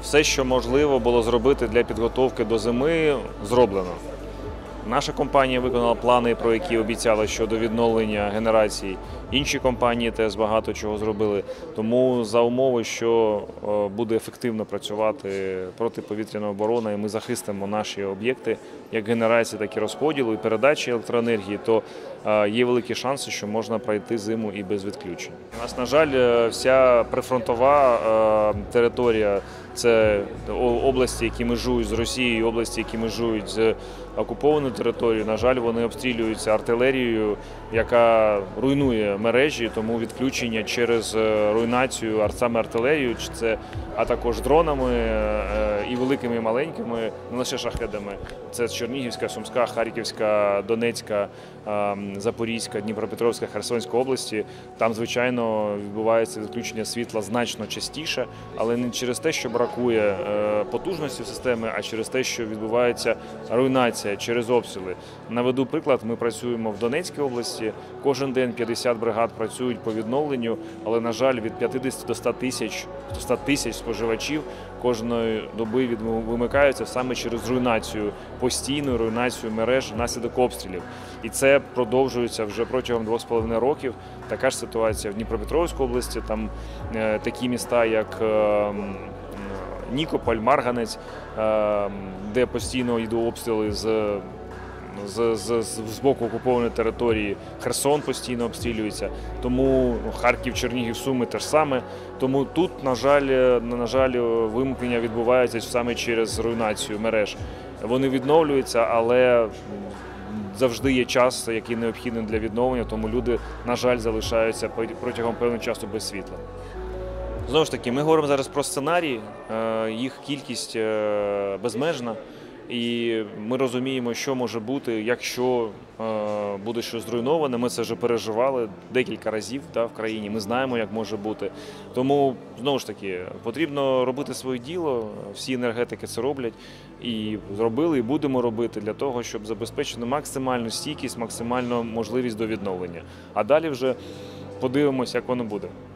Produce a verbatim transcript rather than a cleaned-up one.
Все, що можливо було зробити для підготовки до зими, зроблено. Наша компанія виконала плани, про які обіцяла щодо відновлення генерацій. Інші компанії теж багато чого зробили. Тому за умови, що буде ефективно працювати протиповітряна оборона, і ми захистимо наші об'єкти, як генерації, так і розподілу, і передачі електроенергії, то є великі шанси, що можна пройти зиму і без відключень. У нас, на жаль, вся прифронтова територія – це області, які межують з Росією, області, які межують з окупованою територією. На жаль, вони обстрілюються артилерією, яка руйнує мережі, тому відключення через руйнацію саме артилерією, а також дронами і великими, і маленькими, не лише шахедами. Це Чернігівська, Сумська, Харківська, Донецька, Запорізька, Дніпропетровська, Херсонська області. Там, звичайно, відбувається відключення світла значно частіше, але не через те, що бракує потужності системи, а через те, що відбувається руйнація через обстріли. Наведу приклад, ми працюємо в Донецькій області, кожен день п'ятдесят бригад працюють по відновленню, але, на жаль, від п'ятдесяти до ста тисяч, ста тисяч споживачів кожної доби вимикаються саме через руйнацію, постійну руйнацію мереж внаслідок обстрілів. І це продовжується вже протягом двох з половиною років. Така ж ситуація в Дніпропетровській області, там е, такі міста, як е, Нікополь, Марганець, е, де постійно йдуть обстріли з З, з, з боку окупованої території. Херсон постійно обстрілюється, тому Харків, Чернігів, Суми теж саме. Тому тут, на жаль, на жаль, вимкнення відбувається саме через руйнацію мереж. Вони відновлюються, але завжди є час, який необхідний для відновлення, тому люди, на жаль, залишаються протягом певного часу без світла. Знову ж таки, ми говоримо зараз про сценарії, їх кількість безмежна. І ми розуміємо, що може бути, якщо е, буде щось зруйноване. Ми це вже переживали декілька разів да, в країні, ми знаємо, як може бути. Тому, знову ж таки, потрібно робити своє діло, всі енергетики це роблять, і зробили, і будемо робити для того, щоб забезпечити максимальну стійкість, максимальну можливість до відновлення. А далі вже подивимося, як воно буде.